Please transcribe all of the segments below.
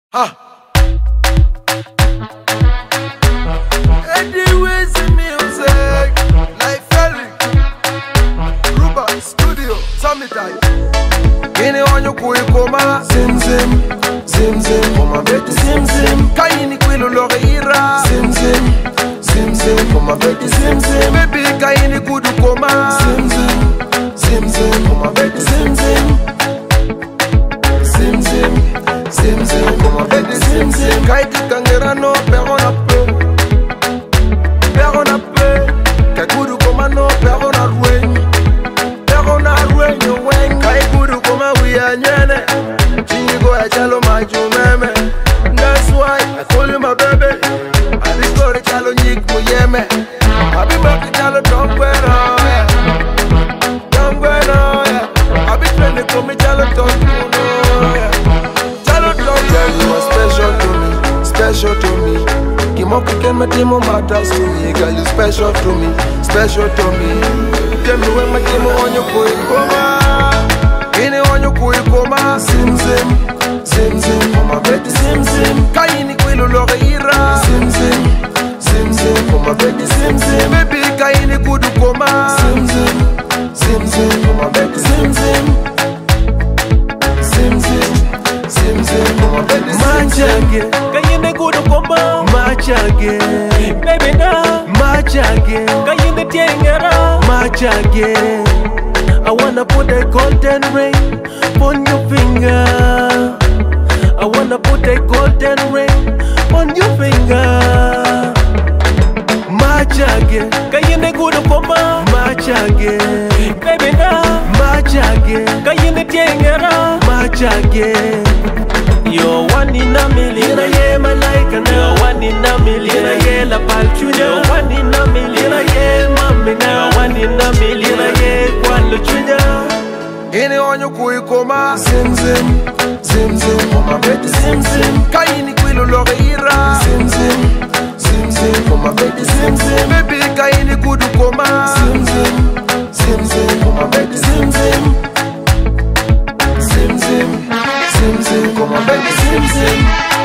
Ha! Anyways in music, like Ferry, Ruba, Studio, Summertime. Kini wanyo kuikoma, zim zim, zim zim, koma beti zim zim. Kaini kwilu lore ira, zim zim, zim zim, koma beti zim zim. Baby kaini kudu koma, zim zim, zim zim, koma beti zim zim. Zim zim, zim zim, koma beti zim zim. Kaiti kangera no, pero na pe, pero na pe. Kai kudu koma no, pero na rueng, pero na rueng yo weng. Kai kudu koma wiya nyene, chingi go ya chalo machu meme. That's why I call you my baby. I be go to chalo nyik mu yeme. I be back to chalo dongweno, yeah, dongweno, yeah. I be trying to come chalo dongweno, yeah. Chalo dongweno. Girl, you are special to me, special to me. Kimoki ken my demo matters to me. Girl, you special to me, special to me. Tell me when my demo on your boy koma. Kini wanyo kuikoma, zim zim, zim zim, koma beti zim zim. Kaini kwilu lore ira, zim zim, zim zim, koma beti zim zim. Baby kaini kudu koma, zim zim, zim zim, koma beti zim zim. Zim zim, zim zim, koma beti zim zim. Kayinde kudu koma, machage, baby na, machage. Kayinde tiengera, machage. I wanna put a golden ring on your finger. I wanna put a golden ring on your finger. Machage, kayinde kudu koma, machage, baby na, machage. Kayinde tiengera, machage. You're one in a million, yeah, my like an you're one in a million, yeah, la palchunya. You're one in a million, yeah, mami na. You're one in a million, yeah, kwaluchunya. Kini wanyo kuikoma, zim zim, zim zim, koma beti zim zim. Kaini kwilu lore ira, zim zim, zim zim, koma beti zim zim. Baby kaini kudu koma, zim zim, zim zim, koma beti zim zim. Zim zim, zim zim, koma beti zim zim.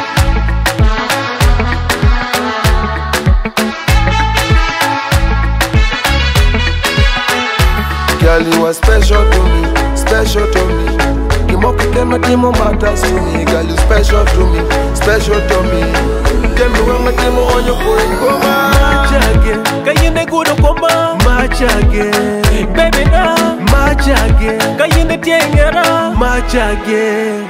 Girl, you are special to me, special to me. Kimoki kema demo matters to me. Girl, you special to me, special to me. Tell me when my demo on your boy koma. Machage, kayinde kudu koma, machage, baby na, machage. Kayinde tiengera, machage.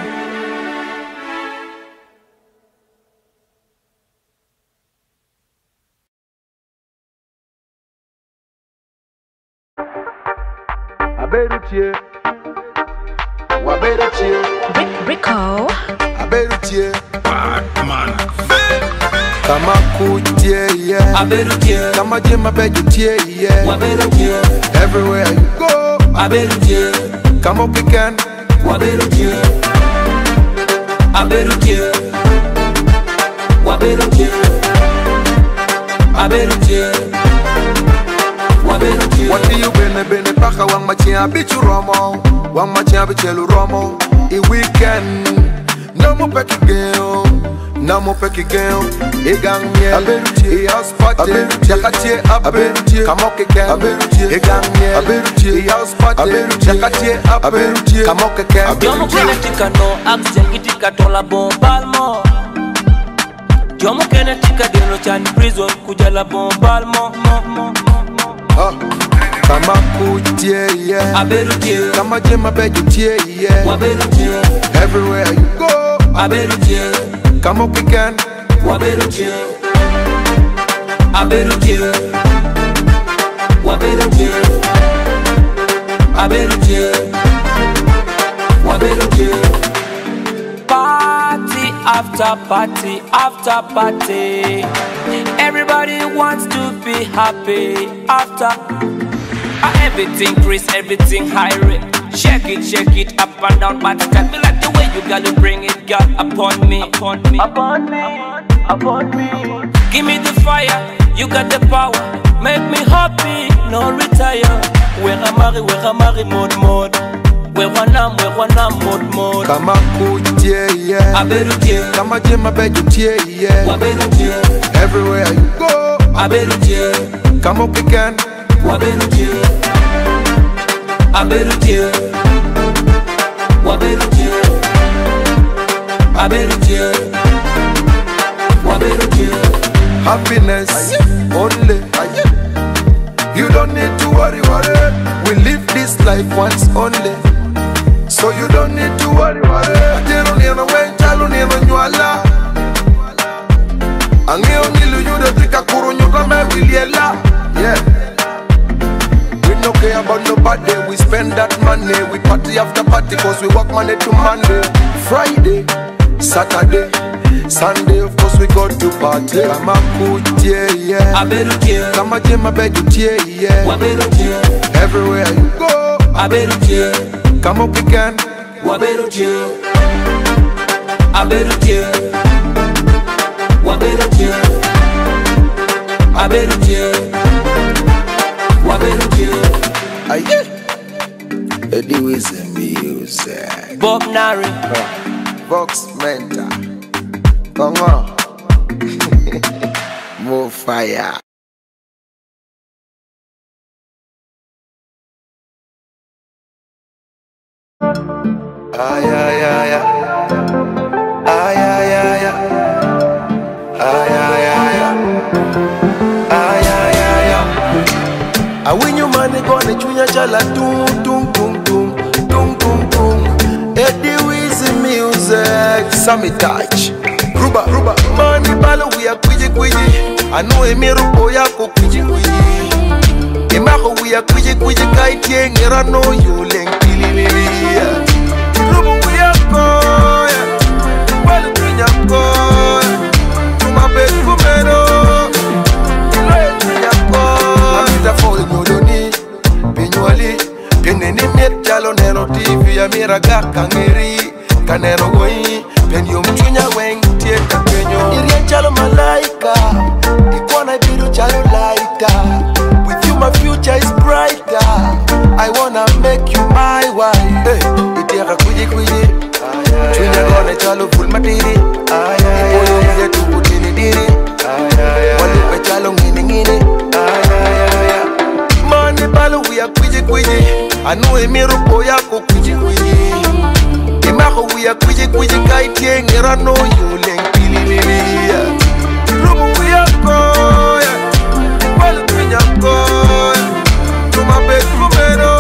Aberutie, waberutie, Rico. aberutie, Batman. kama kutie, yeah. Aberutie, Kama jema bejutie, yeah. waberutie, Everywhere you go, aberutie, kama pican, waberutie, aberutie, waberutie, aberutie, waberutie. what do you bene paka wang machia bichu romo, wang machia bichelu romo. I weekend, no mo peki geo, no mo peki geo. I gang miel, I house party, jakatie aberutie, kama keken, I gang miel, I house party, jakatie aberutie, kama keken. Diomo kene tika no accent kitika tola bombalmo. Diomo kene tika dino chani prison kujala bombalmo. Kama kutie, yeah. Aberutie, Kama jema bejutie, yeah. waberutie, Everywhere you go, aberutie, kama pican, waberutie, aberutie, waberutie, aberutie, waberutie. Party after party after party. Everybody wants to be happy after. Everything Chris, everything high rate. Shake it up and down. But tell me like the way you gotta bring it, girl, upon me, upon me, upon me, upon me. Give me the fire, you got the power. Make me happy, no retire. Where I'm married, mode. we wana mod. Kama kutie, yeah. Aberutie, Kama jema bejutie, yeah. waberutie, Everywhere you go, aberutie, kama ukiken. waberutie, aberutie, waberutie, aberutie, waberutie. Happiness only. You don't need to worry. We live this life once only, so you don't need to worry. Ajero ni anawe, chalo ni ananyuala. Angeo nilu yude tika kuru nyuka me wiliela. Yeah. We no care about nobody. We spend that money. We party after party, cause we work Monday to Monday, Friday, Saturday, Sunday, of course we go to party. Kama kutie, yeah. Aberutie, Kama jema bejutie, yeah. waberutie, Everywhere you go, aberutie, kama ukiken. waberutie, aberutie, waberutie, aberutie, waberutie. Aye. Eddie Wizzy music. Bob Nari, Vox Mentor. Come on. More fire. Ay, ay, ay, ay. Ay, ay, ay, ay. Ay, ay, ay, ay. Ay, ay, ay, ay. I win you money gonna chunya chala tung tung tung tung tung tung tung. Eddie Wizzy music. Sammy touch. Ruba money balo we are kwiji kwiji. I know emiruko yako kwiji kwiji. Imako we are kwiji kwiji kaitie ngira no yuleng pililili. Ruba we are koya. Wale tunya koya. Tuma be kumero. Ile tunya koya. Amita foi modoni. Pinyuali. Peneni miet jalo nero TV ya miraga kangeri. Kanero goi. Penyo mchunya weng tie kakenyo. Irie chalo malaika. Ikwana ibiru chalo laita. With you my future is brighter. I wanna make you my wife. Hey, itiaka kuji kuji. Chunya gone chalo full matiri. Ipoyo uye tuku dini dini. Walupe chalo ngini ngini. Money balo we are kuji kuji. Anu emiruko yako kuji kuji. Imako we are kwiji kwiji kaitie ngira no yuleng pililili. Rubu we are koya. Wale tunya koya. Tuma be kumero.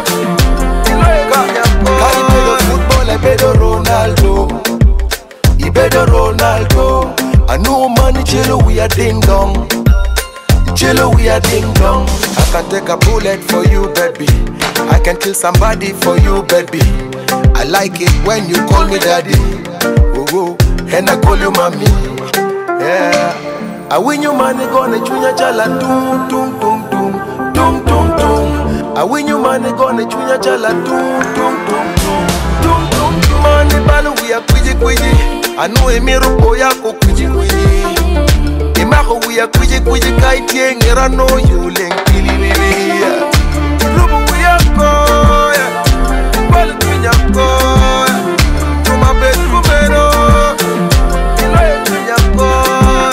Kaipedo football ibedo Ronaldo. Ibedo Ronaldo. Anu money chelo we are ding dong. Chelo we are ding dong. I can take a bullet for you baby. I can kill somebody for you baby. I like it when you call me daddy. Oh, oh, and I call you mommy. Yeah. I win you money gonna chunya chala tung tung tung tung tung tung tung. I win you money gonna chunya chala tung tung tung tung tung tung tung. Money balu we are kwiji kwiji. Anu emiruko yako kwiji kwiji. Imako we are kwiji kwiji kaitie ngira no yuleng pililili. Rubu we are koya. Wale tunya koya. Tuma be kumero. Ile tunya koya.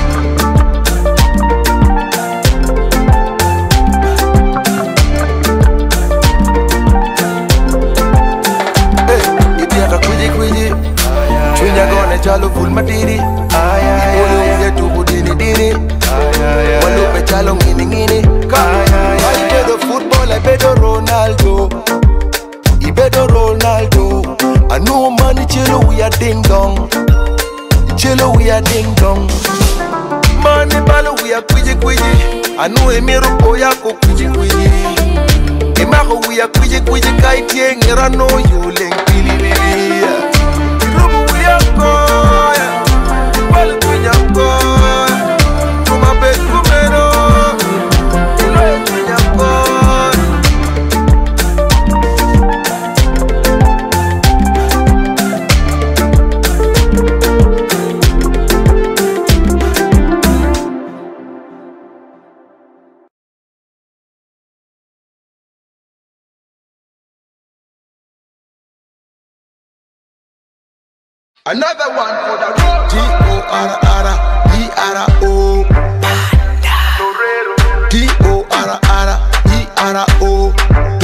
Hey, itiaka kwiji kwiji. Chunya gone chalo full matiri. Ipoyo uye tuku dini dini. Walupe chalo ngini ngini. Kaipedo football ibedo Ronaldo. Ibedo Ronaldo. Anu money chelo we are ding dong. Chelo we are ding dong. Money balo we are kwiji kwiji. Anu emiruko yako kwiji kwiji. Imako we are kwiji kwiji kaitie ngira no yuleng pililili. Rubu we are koya. Wale tunya koya. Tuma be kumero. Ile tunya koya. Another one for the road. T-O-R-R-E-R-O. T-O-R-R-E-R-O.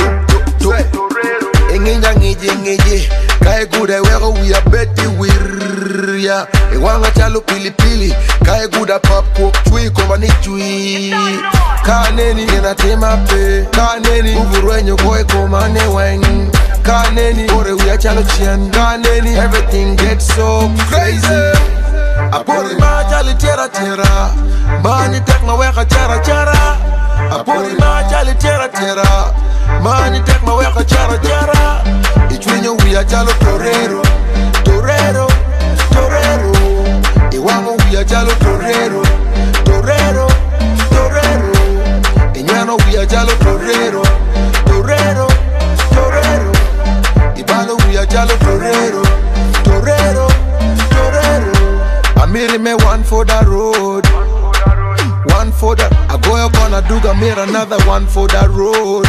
Inginja ngiji Kae guda wego we are beti wirya Iwanga chalo pili pili Kae guda pop cook chui koma ni chui Kaneni inatema pe Kaneni uvuruenyo koi koma ne weng Kaneni ore we are chalo chien Kaneni everything gets so crazy Apuri ma chali tera tera Mani tek ma weka chara chara Apuri ma chali tera tera Mani tek ma weka chara chara Ichwenyo wia chalo torero Torero, torero Iwango wia chalo torero Torero, torero Inyano wia chalo torero Torero, torero Ibalo wia chalo torero Torero, torero Amiri me one for the road One for the I go up on a duga mirror another one for the road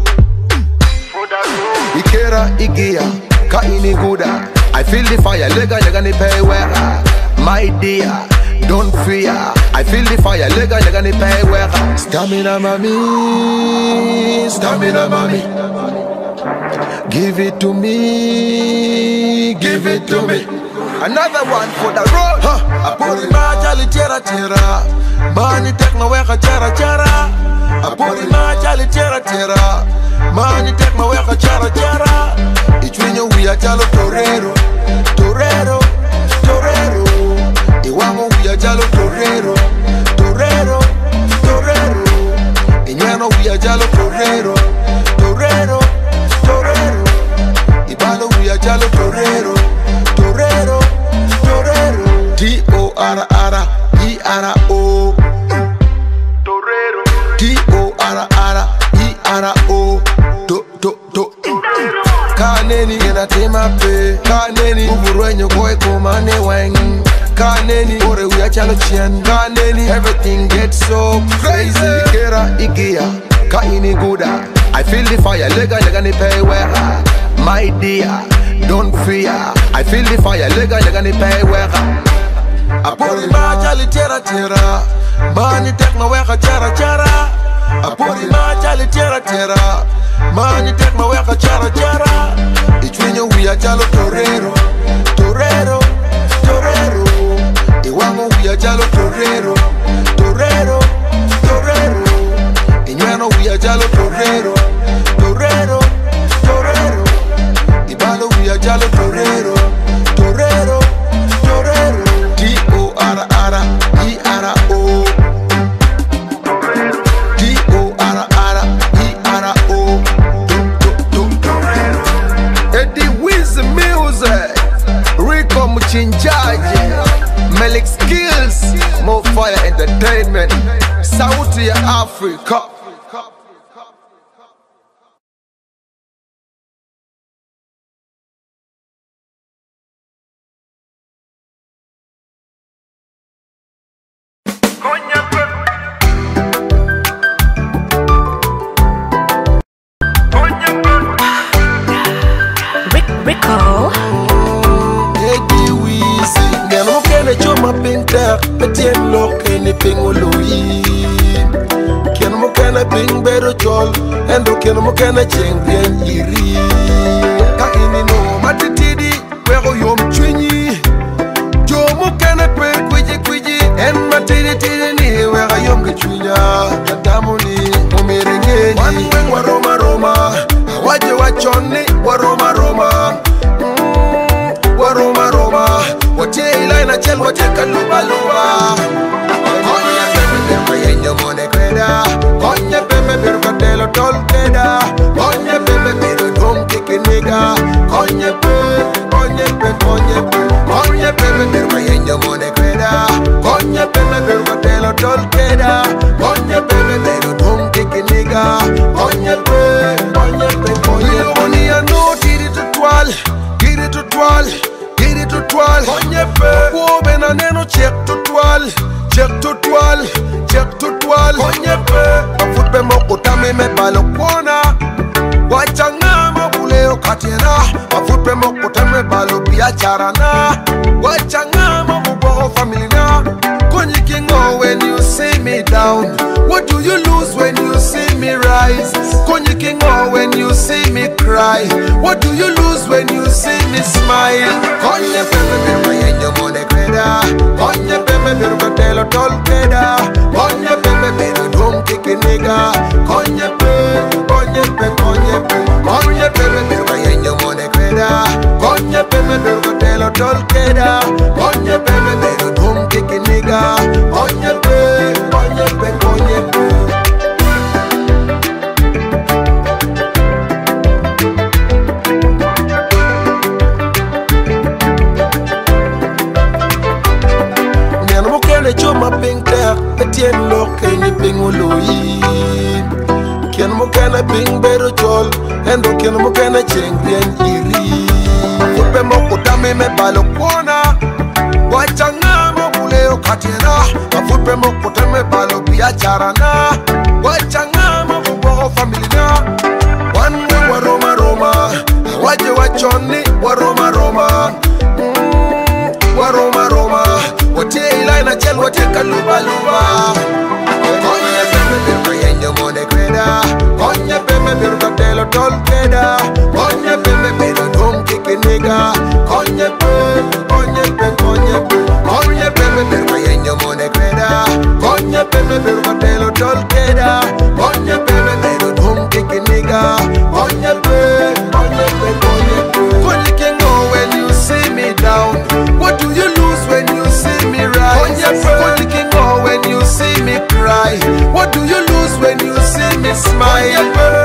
Ikera igia, ka ini guda I feel the fire, lega ni pay wera My dear, don't fear I feel the fire, lega ni pay wera Stamina mami, stamina mami Give it to me, give it to me Another one for the road Apuri ma chali tera tera Mani tek ma weka chara chara Apuri ma chali tera tera Mani tek ma weka chara chara Ichwenyo wia chalo torero Torero, torero Iwango wia chalo torero Torero, torero Inyano wia chalo torero Torero, torero Ibalo wia chalo torero Torero, torero T-O-R-R-E-R-O Torero T-O-R-R-E-R-O Kaneni inatema pe Kaneni uvuruenyo koi koma ne weng Kaneni ore wia chalo chien Kaneni everything gets so crazy Ikera igia ka ini guda I feel the fire lega ni pay wera My dear don't fear I feel the fire lega ni pay wera Apuri ma chali tera tera Mani tek ma weka chara chara Apuri ma chali tera tera Mani tek ma weka chara chara Ichwenyo wia chalo torero Torero, torero Iwango wia chalo torero Torero, torero Inyano wia chalo torero Torero, torero Ibalo wia chalo torero Torero, torero T-O-R-R-E-R-O T-O-R-R-E-R-O Eddie Wiz Music Rico Muchinjaji Melik Skills More Fire Entertainment Sauti ya Africa Petien lock anything oloyi Ken mo kana ping better chol Endo ken mo kana cheng bien iri Ka ini no matitidi Wego yom chwinyi Jo mo kana pe kwiji En matitidi ni wega yom kichwinya Kadamu ni umere ngeni Wanweng waroma roma Waje wachoni waroma roma Waroma roma Wache ila ina chel wache kaluba luba Konye pepe birka yenyo mone kweda Konye pepe birka telo tol keda Konye pepe biru dum kiki niga Konye pepe birka yenyo mone kweda Konye pepe birka telo tol keda Konye pepe biru dum kiki niga Konye pepe Wilo wani ya no tiri tutwal Tiri tutwal Toile, konye pe, wobe na neno check toile, konye pe, afutbe moko tame me balo kona, wachanga mabule okatiena, afutbe moko tame balo biachara na wachanga mamubo family na konyi kingo when you see me down. What do you lose when you see me rise? Konyi kingo when you see me cry. What do you lose when you see me smile? Konye peme birma yenyo mone kreda. Konye peme birma telo tol kreda. Konye peme birma drum kiki nigga. Konye peme birma yenyo mone kreda. Konye peme birma telo tol kreda. Konye peme birma drum kiki nigga. Konye peme. Chuma ping ter, etien lo kenyi ping ului. Kien mo kena ping beru chol, endo kien mo kena cheng bien iri. Fulpe mo kutami me balo kona, wachanga mo kuleo katiena. Fulpe mo kutami balo biachara na, wachanga mo kubo family na. Wanwe waroma roma, waje wachoni waroma roma. Waroma roma, wote ila na chel wote kaluba luba. Konye peme birma yenyo mone kreda. Konye peme birma telo tol kreda. Konye peme birma drum kiki nigga. Konye peme birma yenyo mone kreda. Konye peme birma telo tol kreda. Konye peme birma drum kiki nigga. Konye kingo when you see me down. What do you lose when you see me rise? Konye kingo when you see me cry. What do you lose when you see me smile?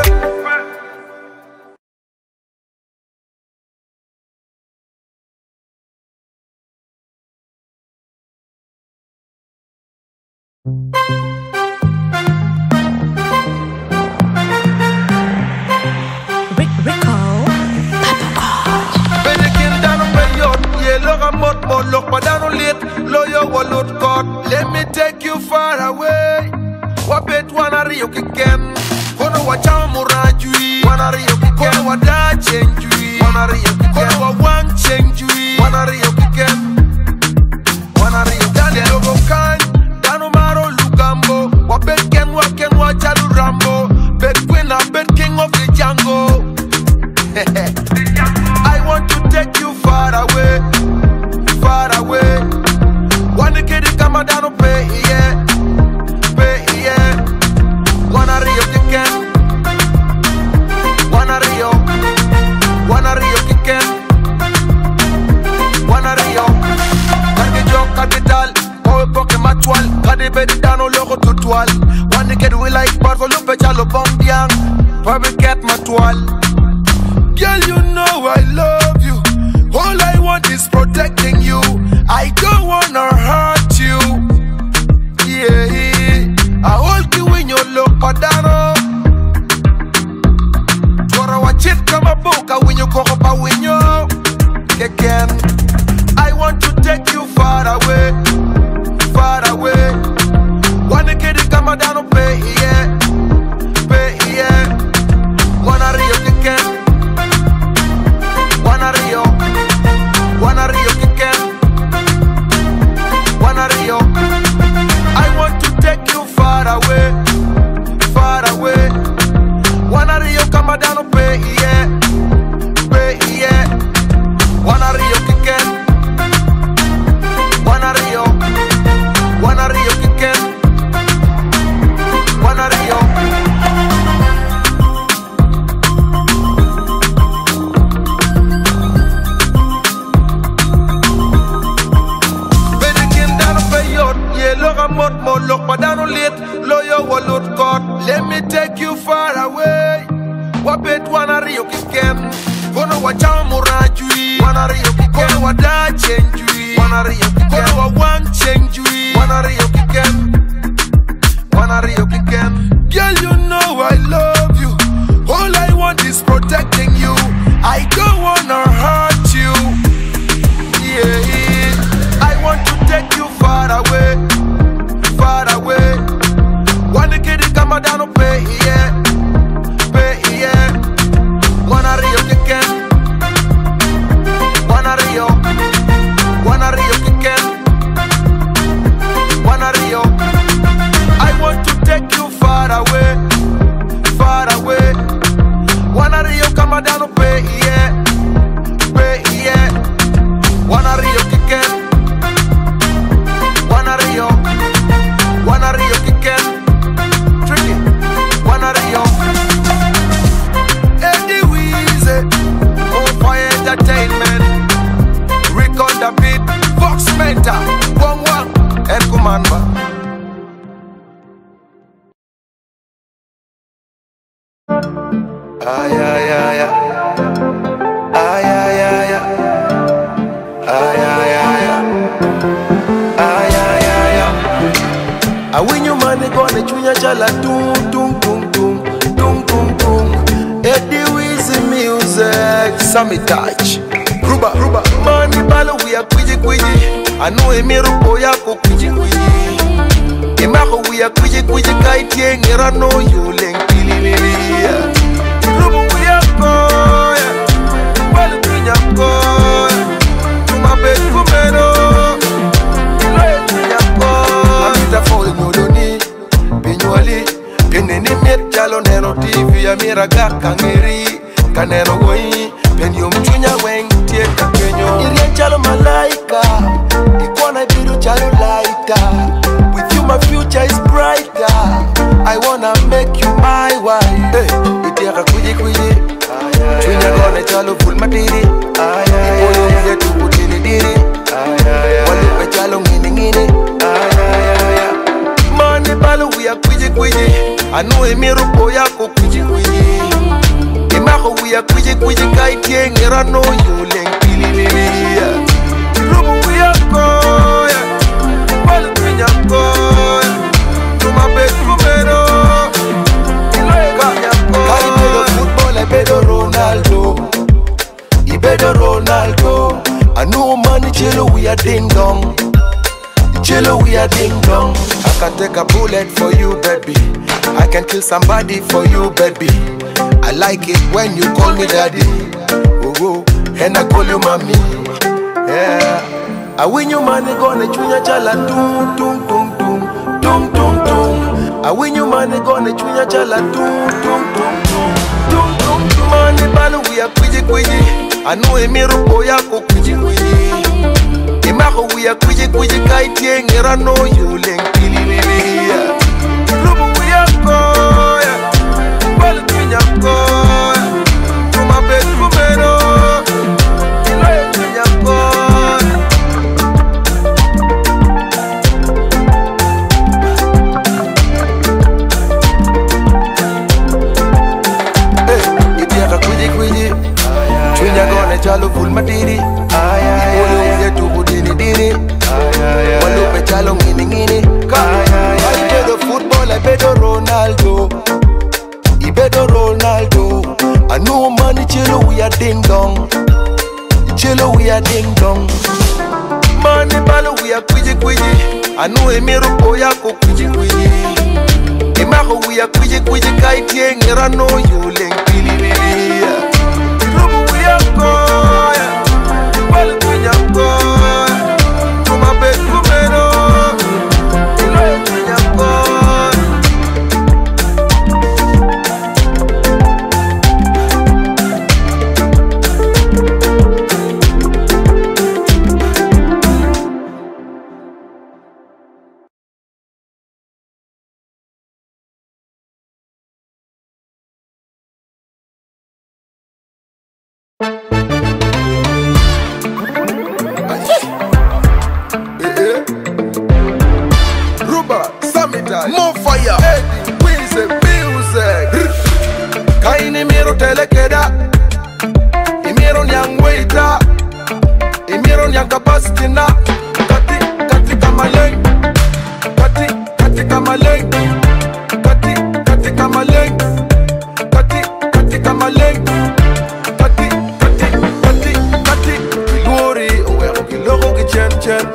Let me take you far away. Wapet wanario kiken. Kono wachamurajui. Wanario kiken. Kono wadachenjui. Wanario kiken. Kono wawangchenjui. Wanario kiken. Wanario dane logo kan. Dano maro lugambo. Wapet ken wachalu rambo. Bet queen and bet king of the jungle. I want to take you far away. Far away. Wanna get it come down and pay, yeah. Pay, yeah. Wanna Rio kicken. Wanna Rio kicken. Wanna Rio. Cargue yo capital. Poe poke matual. Cade bedi dano logo tutual. Wanna get we like parvo lupe chalo bombiang. Probably get matual. Girl, you know I love you. All I want is protecting you. I don't wanna hurt you. Yeah, I hold you in your look, padano. Twara wachit kama boka when you cock up a winyo. Again, I want to take you far away, far away. Wanna get it come down, pay, yeah, pay, yeah. Wanna Rio kicken. Wanna Rio kicken. Wanna Rio. I want to take you far away, far away. Wanna Rio come down and pay, yeah, pay, yeah. Wanna Rio kicken. Wanna Rio kicken. Wanna Rio. Let me take you far away. Wapet wanna Rio kicken. Kono wachamurajui. Wanna Rio kicken. Kono wadachenjui. Wanna Rio kicken. Kono wawangchenjui. Wanna Rio kicken. Wanna Rio kicken. Girl, you know I love you. All I want is protecting you. I don't wanna hurt you. Yeah, I want to take you far away, far away. Wanna get it come down and pay, yeah, pay, yeah. Wanna Rio kicken. Wanna Rio Manba. Ay, ay, ay, ay. Ay, ay, ay, ay. Ay, ay, ay, ay. Ay, ay, ay, ay. I win you money gonna chunya chala tung tung tung tung tung tung tung. Eddie Weezy music, Sammy touch. Ruba ruba money balo we are kwiji kwiji. I know emiru yako kwiji kwiji. Imako we are kwiji kwiji kaiti ngira no you leng pili. Ruba we are koya, balo tunya koya. Tuma bet kumeno, iloye tunya koya. Amita fall nyodoni, pinyoli, peneni met jalo neno TV amira gaka ngeri, kaneno goi, penyo mchunya weng tie kakenyo. Irian jalo malaika, ikwana ibiru jalo laita. With you my future is brighter. I wanna make you my wife. Hey, itiaka kuji kuji. Chunya gone jalo full matiri. Ipoyo uye tuku diri diri. Walupe jalo ngini ngini. Money balo we are kuji kuji. Anu emiru yako kuji kuji. Imako we are kuji kuji kaiti ngira no yuleng pili. Rubu we are koya, balo tunya koya. Tuma bet kumeno, iloye tunya koya. Kali bedo football, I bedo Ronaldo. I bedo Ronaldo. I know money chelo we are ding dong. Chelo we are ding dong. I can take a bullet for you, baby. I can kill somebody for you, baby. I like it when you call me daddy. Oh, oh, and I call you mommy. Yeah. I win you money gonna chunya chala tung tung tung tung tung tung tung. I win you money gonna chunya chala tung tung tung tung tung tung tung. Money balo we are kwiji kwiji. I know emiru yako kwiji kwiji. Imako we are kwiji kwiji kaiti ngira no you leng pili. Rubu we are koya, balo tunya koya. Tuma bet kumeno, iloye tunya koya. Hey, itiaka kwiji kwiji. Chunya gone jalo full matiri. Ipoyo uye tuku diri diri. Walupe jalo ngini ngini. I bedo football, I bedo Ronaldo. I bedo Ronaldo. I know money chelo we are ding dong. Chelo we are ding dong. Money balo we are kwiji kwiji. I know emiru yako kwiji kwiji. Imako we are kwiji kwiji kaiti ngira no you leng pili. Rubu we are koya, balo tunya koya. Tuma bet kumeno, iloye tunya koya. Ruba, Samita, more fire. Eddie Weezy music. Kaini miro telekeda. Imiro nyang waiter. Imiro nyang capacity na. Kati kati kamaleng. Kati kati kamaleng. Kati kati kamaleng. Kati kati kamaleng. Kati kati kati kati. Glory, owe kiloko kichen chen.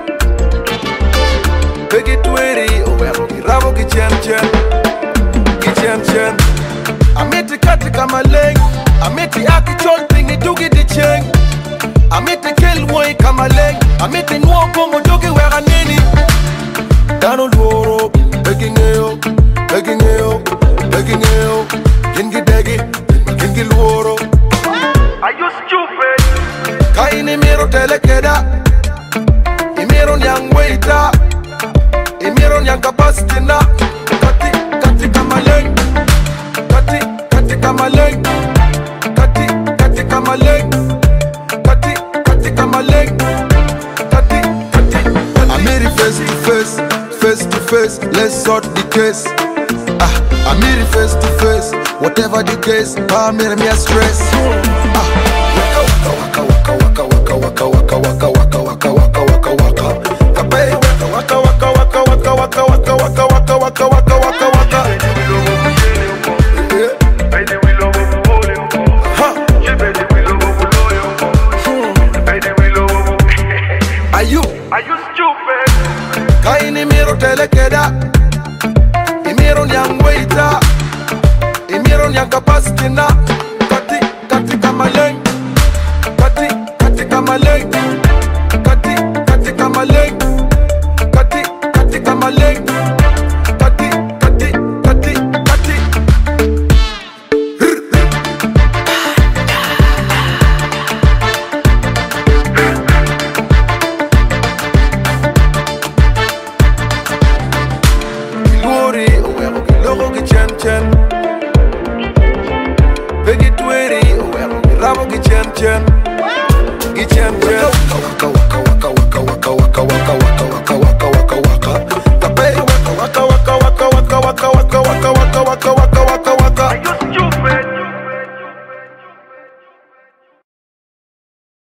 Pegi tweri, owe kirabo kichen chen. Kichen chen. Amiti kati kamaleng. Amiti akichol pingi dugi di cheng. Amiti kelwoi kamaleng. Amiti nuo kongo dugi wera nini. Dano luoro, begging eo, begging eo, begging eo. Gingi degi, gingi luoro. Are you stupid? Kaini miro telekeda. Imiro nyang waiter. Imiro nyang capacity na. Kati, kati kamaleng. Kati, kati kamaleng. Kati, kati kamaleng. Kati, kati kamaleng. Kati, kati, kati. I'm face to face. face to face, let's sort the case. I meet it face to face, whatever the case, I made me a stress. Waka waka waka waka waka waka waka waka waka waka waka waka. Kape waka waka waka waka waka waka waka waka waka waka waka waka waka. Are you stupid? Kaini miro telekeda, imiro nyang waiter, imiro nyang capacity na, kati kama leng, kati kama leng.